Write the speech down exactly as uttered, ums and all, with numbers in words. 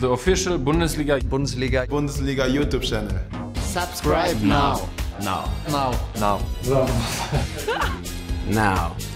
The official Bundesliga Bundesliga Bundesliga YouTube channel. Subscribe now. now now. now Now. Now.